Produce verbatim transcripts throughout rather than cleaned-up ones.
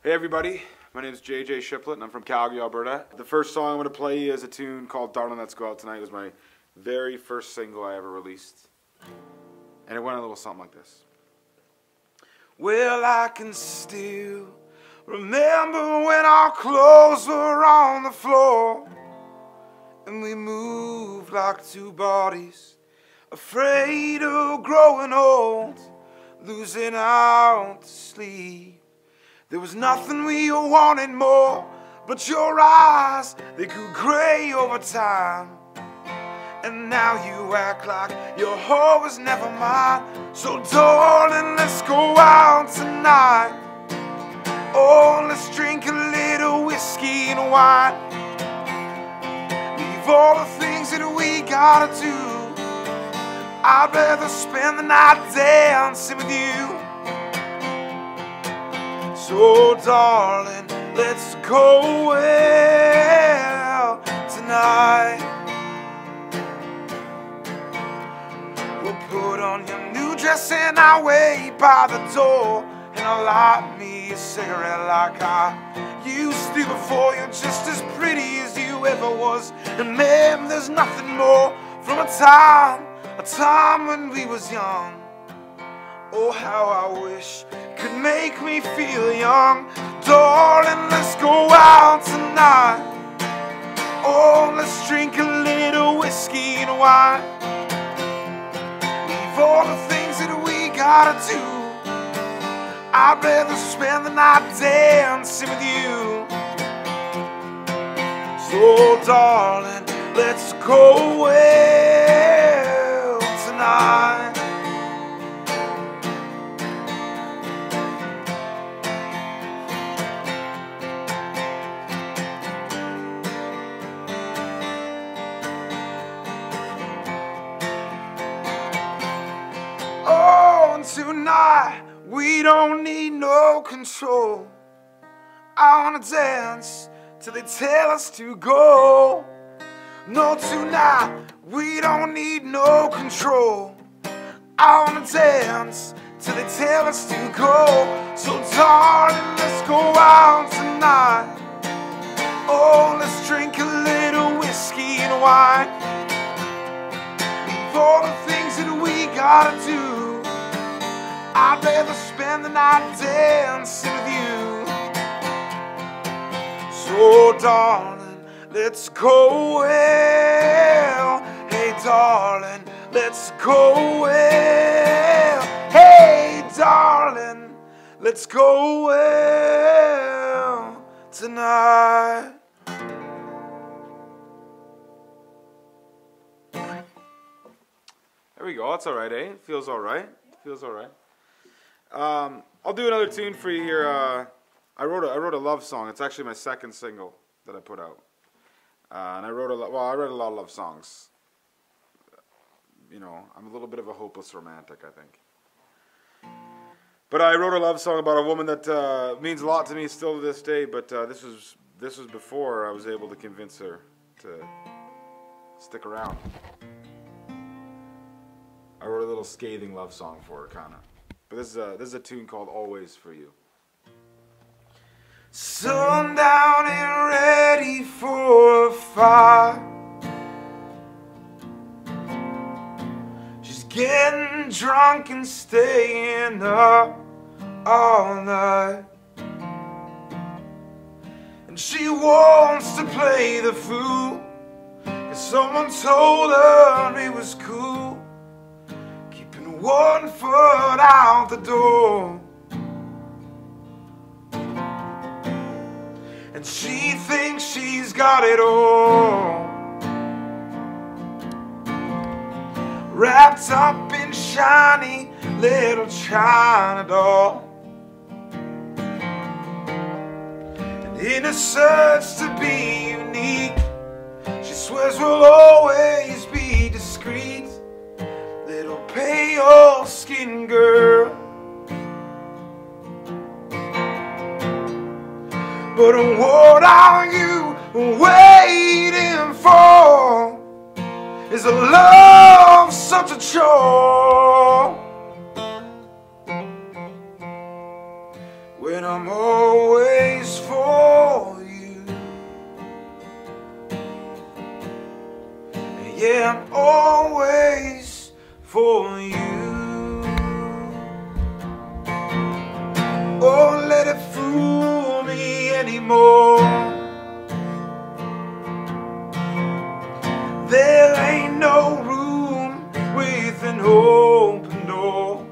Hey everybody, my name is J J Shiplet and I'm from Calgary, Alberta. The first song I'm going to play is a tune called Darling Let's Go Out Tonight. It was my very first single I ever released. And it went a little something like this. Well, I can still remember when our clothes were on the floor and we moved like two bodies, afraid of growing old, losing out to sleep. There was nothing we wanted more, but your eyes, they grew gray over time. And now you act like your heart was never mine. So darling, let's go out tonight. Oh, let's drink a little whiskey and wine. Leave all the things that we gotta do. I'd rather spend the night dancing with you. So darling, let's go out tonight. We'll put on your new dress and I'll wait by the door, and I'll light me a cigarette like I used to before. You're just as pretty as you ever was, and man, there's nothing more from a time, a time when we was young. Oh, how I wish could make me feel young. Darling, let's go out tonight. Oh, let's drink a little whiskey and wine. Leave all the things that we gotta do. I'd rather spend the night dancing with you. So darling, let's go out tonight. Tonight, we don't need no control. I wanna dance till they tell us to go. No, tonight, we don't need no control. I wanna dance till they tell us to go. So darling, let's go out tonight. Oh, let's drink a little whiskey and wine. Leave all the things that we gotta do. I'd rather spend the night dancing with you. So darling, let's go out. Hey darling, let's go out. Hey darling, let's go out tonight. There we go, that's alright, eh? It feels alright. It feels alright. Um, I'll do another tune for you here. Uh, I wrote a, I wrote a love song. It's actually my second single that I put out. Uh, and I wrote a lot, well, I wrote a lot of love songs. You know, I'm a little bit of a hopeless romantic, I think. But I wrote a love song about a woman that uh, means a lot to me still to this day. But uh, this was this was before I was able to convince her to stick around. I wrote a little scathing love song for her, kind of. But this is a this is a tune called "Always for You." Sundown and ready for a fire. She's getting drunk and staying up all night, and she wants to play the fool, 'cause someone told her it was cool. One foot out the door, and she thinks she's got it all, wrapped up in shiny little China doll. And in a search to be unique, she swears we'll always be discreet. Little pale skin girl. But what are you waiting for? Is a love such a chore? When I'm always for you. Yeah, I'm always for you. Don't let it fool me anymore. There ain't no room with an open door.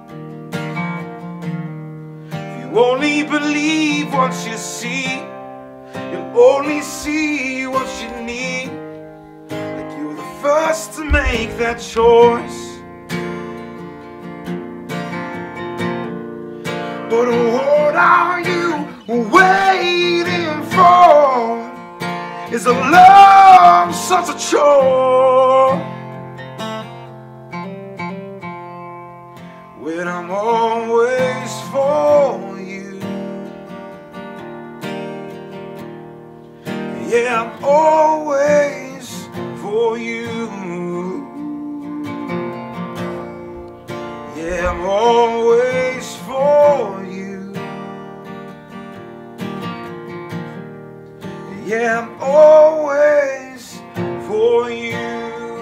If you only believe what you see, you'll only see what you need. Like you're the first to make that choice. But what are you waiting for? Is a love such a chore? When I'm always for you. Yeah, I'm always for you. Yeah, I'm always for you. Yeah, I'm always for you.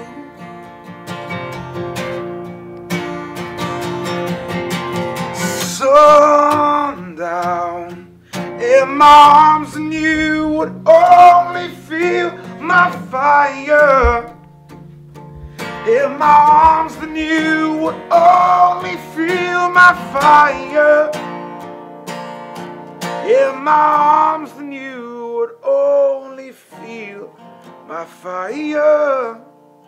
Sundown in my arms and you would only feel my fire. In my arms then you would only feel my fire. In my arms then you would only feel my fire.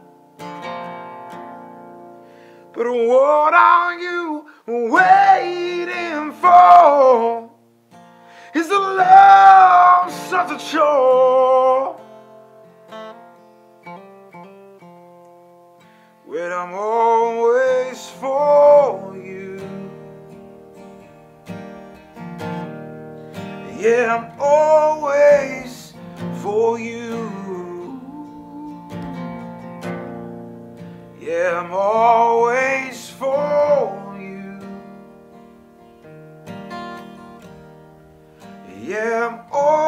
But what are you waiting for? Is the love such a chore? When I'm always for you. Yeah, I'm always for you. Yeah, I'm always for you. Yeah, I'm always